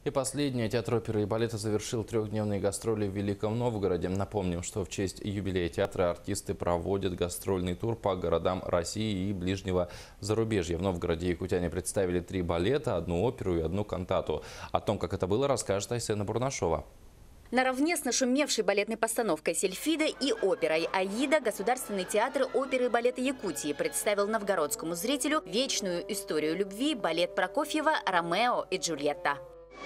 И последнее. Театр оперы и балета завершил трехдневные гастроли в Великом Новгороде. Напомним, что в честь юбилея театра артисты проводят гастрольный тур по городам России и ближнего зарубежья. В Новгороде якутяне представили 3 балета, 1 оперу и 1 кантату. О том, как это было, расскажет Айсена Бурнашова. Наравне с нашумевшей балетной постановкой «Сильфида» и оперой «Аида» Государственный театр оперы и балета Якутии представил новгородскому зрителю вечную историю любви балет Прокофьева «Ромео и Джульетта».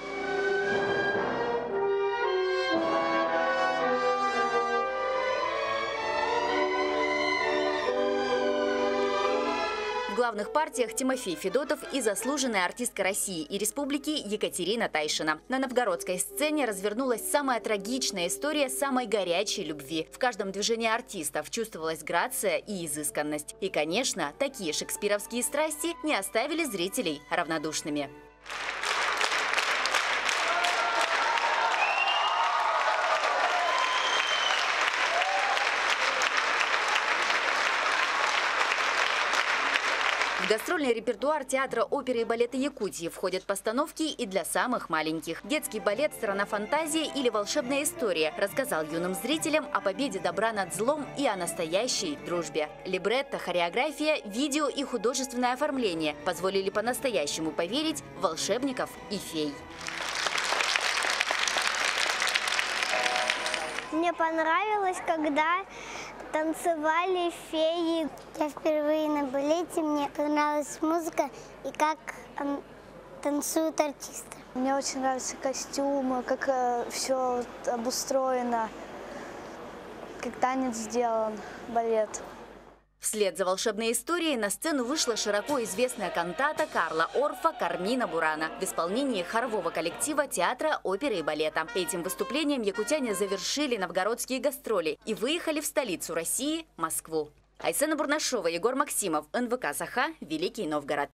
В главных партиях Тимофей Федотов и заслуженная артистка России и Республики Екатерина Тайшина. На новгородской сцене развернулась самая трагичная история самой горячей любви. В каждом движении артистов чувствовалась грация и изысканность. И, конечно, такие шекспировские страсти не оставили зрителей равнодушными. В гастрольный репертуар театра оперы и балета Якутии входят постановки и для самых маленьких. Детский балет «Страна фантазии» или «Волшебная история» рассказал юным зрителям о победе добра над злом и о настоящей дружбе. Либретто, хореография, видео и художественное оформление позволили по-настоящему поверить в волшебников и фей. Мне понравилось, когда танцевали феи. Я впервые на балете, мне понравилась музыка и как танцуют артисты. Мне очень нравятся костюмы, как все обустроено, как танец сделан, балет. Вслед за волшебной историей на сцену вышла широко известная кантата Карла Орфа «Кармина Бурана» в исполнении хорового коллектива театра оперы и балета. Этим выступлением якутяне завершили новгородские гастроли и выехали в столицу России – Москву. Айсена Бурнашова, Егор Максимов, НВК «Саха», Великий Новгород.